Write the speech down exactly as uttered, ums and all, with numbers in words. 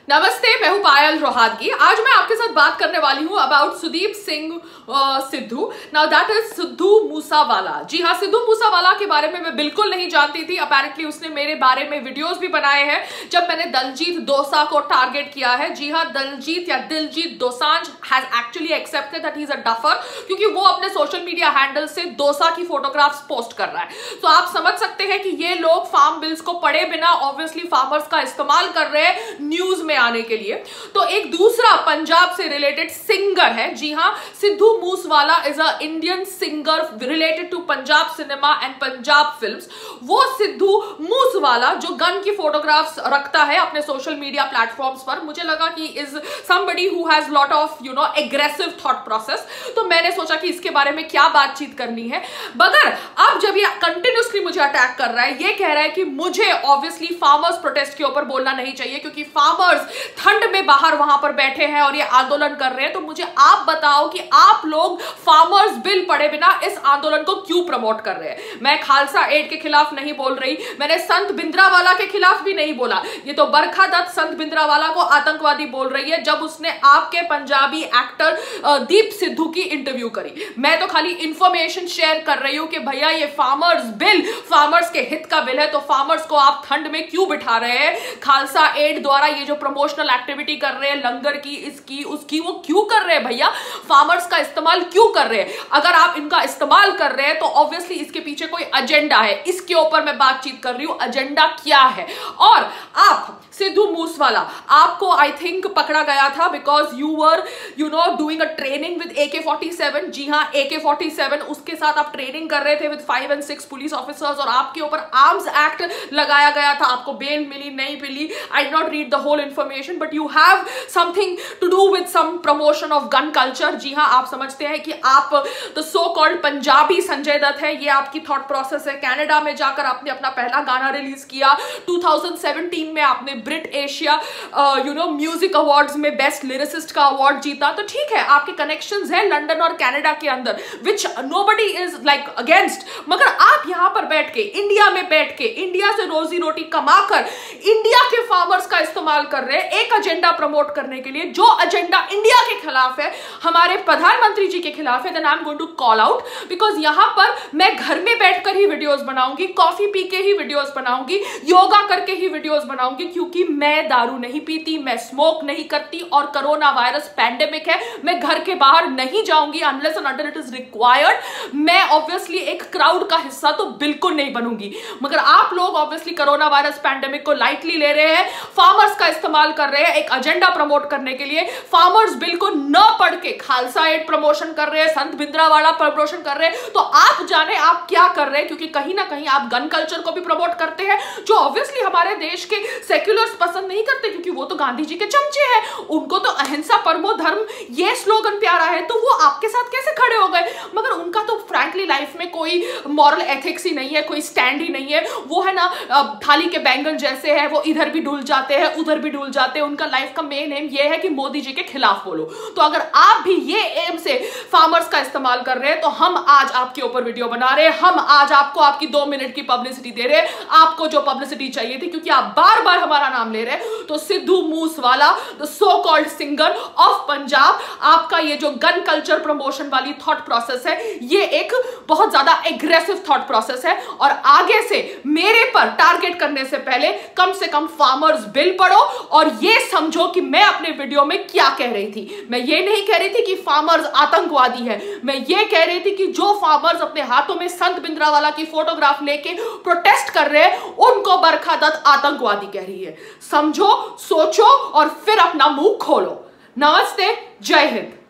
नमस्ते, मैं हूं पायल रोहातगी। आज मैं आपके साथ बात करने वाली हूं about Sudeep Singh Sidhu. Now that is Sidhu Moosewala. जी हाँ, सिद्धू मूसावाला के बारे में मैं बिल्कुल नहीं जानती थी। अपेरेंटली उसने मेरे बारे में वीडियोस भी बनाए हैं जब मैंने दलजीत दोसांझ को टारगेट किया है। जी हाँ, दलजीत या Diljit Dosanjh has actually accepted that he is a duffer, क्योंकि वो अपने सोशल मीडिया हैंडल से दोसा की फोटोग्राफ्स पोस्ट कर रहा है। तो आप समझ सकते हैं कि ये लोग फार्म बिल्स को पढ़े बिना ऑब्वियसली फार्मर्स का इस्तेमाल कर रहे हैं न्यूज में आने के लिए। तो एक दूसरा पंजाब से रिलेटेड सिंगर है। जी हाँ, Sidhu Moosewala is a Indian singer related to Punjab cinema and Punjab films. वो सिद्धू मूसवाला जो गन की फोटोग्राफ्स रखता है अपने सोशल मीडिया प्लेटफॉर्म्स पर, मुझे लगा कि is somebody who has lot of you know aggressive thought process. तो मैंने सोचा कि इसके बारे में क्या बातचीत करनी है। मगर अब जब ये कंटिन्यूसली मुझे अटैक कर रहा है, ये कह रहा है कि मुझे ऑब्वियसली फार्मर्स प्रोटेस्ट के ऊपर बोलना नहीं चाहिए क्योंकि फार्मर्स ठंड में बाहर वहां पर बैठे हैं और ये आंदोलन कर रहे हैं। तो मुझे आप बताओ कि आप लोग फार्मर्स बिल पढ़े बिना इस आंदोलन को क्यों प्रमोट कर रहे हैं। मैं खालसा एड के खिलाफ नहीं बोल रही, मैंने संत भिंद्रावाला के खिलाफ भी नहीं बोला। ये तो बरखा दत्त संत भिंद्रावाला को आतंकवादी बोल रही है जब उसने आपके पंजाबी एक्टर दीप सिद्धू की इंटरव्यू करी। मैं तो खाली इंफॉर्मेशन शेयर कर रही हूं कि भैया ये फार्मर्स बिल फार्मर्स के हित का बिल है, तो फार्मर्स को आप ठंड में क्यों बिठा रहे हैं। खालसा एड द्वारा ये जो प्रमोशनल एक्टिविटी कर रहे हैं लंगर की, इसकी उसकी, वो क्यों कर रहे हैं भैया। फार्मर्स का इस्तेमाल क्यों कर रहे हैं। अगर आप इनका इस्तेमाल कर रहे हैं तो ऑब्वियसली इसके पीछे कोई एजेंडा है। इसके ऊपर मैं बातचीत कर रही हूं, एजेंडा क्या है। और आप सिद्धू मूसवाला, आपको आई थिंक पकड़ा गया था because you were you know doing a training with A K forty seven. जी हाँ, ए के फोर्टी सेवन, उसके साथ आप ट्रेनिंग कर रहे थे with five and six police officers और आपके ऊपर आर्म्स एक्ट लगाया गया था। आपको बेल मिली नहीं मिली, I did not read the whole information, but you have something to do with some promotion of gun culture. जी हाँ, आप समझते हैं कि आप the so called Punjabi Sanjay Dutt है, ये आपकी थॉट प्रोसेस है। कनाडा में जाकर आपने अपना पहला गाना रिलीज किया। टू थाउजेंड सेवेंटीन में आपने Brit Asia you know music awards में बेस्ट लिरिसिस्ट का अवार्ड जीता। तो ठीक है, आपके कनेक्शंस हैं लंदन और कनाडा के अंदर, which nobody is like against. मगर आप यहां पर बैठ के, इंडिया में बैठ के, इंडिया से रोजी रोटी कमाकर इंडिया के फार्मर्स का इस्तेमाल कर रहे हैं एक एजेंडा प्रमोट करने के लिए, जो एजेंडा इंडिया के खिलाफ है, हमारे प्रधानमंत्री जी के खिलाफ है। Then I am going to call out, because यहां पर मैं घर में बैठकर ही वीडियोस बनाऊंगी, कॉफी पी के ही वीडियोस बनाऊंगी, योगा करके ही वीडियोस बनाऊंगी, क्योंकि मैं दारू नहीं पीती, मैं स्मोक नहीं करती और कोरोना वायरस पैंडेमिक है। मैं घर के बाहर नहीं जाऊंगी unless and until it is required. मैं ऑब्वियसली एक क्राउड का हिस्सा तो बिल्कुल नहीं बनूंगी। मगर आप लोग ऑब्वियसली कोरोना वायरस पैंडेमिक को लाइटली ले रहे हैं, फार्मर्स का इस्तेमाल कर रहे हैं एक एजेंडा प्रमोट करने के लिए। फार्मर्स बिल को न पढ़ के खालसा एड प्रमोशन कर रहे हैं, संत भिंद्रावाला प्रमोशन कर रहे हैं। तो आप जाने आप क्या कर रहे हैं, क्योंकि कहीं ना कहीं आप गन कल्चर को भी प्रमोट करते हैं, जो ऑब्वियसली हमारे देश के सेक्युलर्स पसंद नहीं करते, क्योंकि वो तो गांधी जी के चमचे हैं। उनको तो अहिंसा परमो धर्म ये स्लोगन प्यारा है, तो वो आपके साथ कैसे खड़े हो गए। मगर उनका तो फ्रैंकली लाइफ में कोई मॉरल एथिक्स ही नहीं है, कोई स्टैंड ही नहीं है। वो है ना थाली के बैंगन जैसे है, वो इधर भी डुल जाते हैं उधर भी डुल जाते हैं। उनका लाइफ का मेन एम ये है कि मोदी जी के खिलाफ बोलो। तो अगर आप भी ये एम से फार्मर्स का इस्तेमाल कर रहे हैं, तो हम आज आपके ऊपर वीडियो बना रहे हैं। हम आज आपको आपकी दो मिनट की पब्लिसिटी दे रहे हैं, आपको जो पब्लिसिटी चाहिए थी, क्योंकि आप बार बार हमारा नाम ले रहे हैं। तो Sidhu Moosewala, the so called singer of Punjab, आपका ये जो गन कल्चर प्रमोशन वाली थॉट प्रोसेस है, ये एक बहुत ज्यादा एग्रेसिव थॉट प्रोसेस है। और आगे से मेरे पर टारगेट करने से पहले कम से कम फार्मर्स बिल पढ़ो और ये समझो कि मैं अपने वीडियो में क्या कह रही थी। मैं ये नहीं कह रही थी कि फार्मर्स आतंकवादी है, मैं ये कह रही थी कि जो फार्मर्स अपने हाथों में संत भिंद्रावाला की फोटोग्राफ लेके प्रोटेस्ट कर रहे हैं, उनको बरखा दत्त आतंकवादी कह रही है। समझो, सोचो और फिर अपना मुंह खोलो। नमस्ते, जय हिंद।